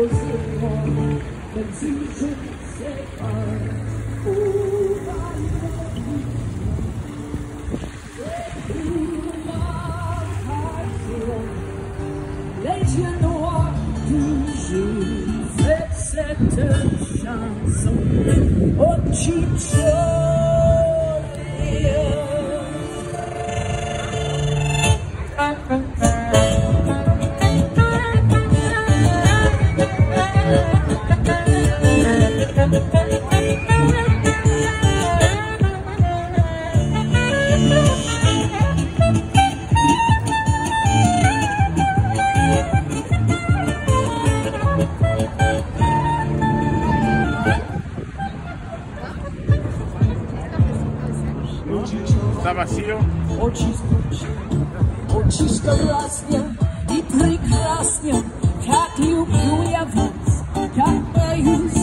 Les yeux noirs du jour fait cette chanson au chichon. Está vacío. Očisko vlastne i prekrásne, tak ľubujem vás, tak majú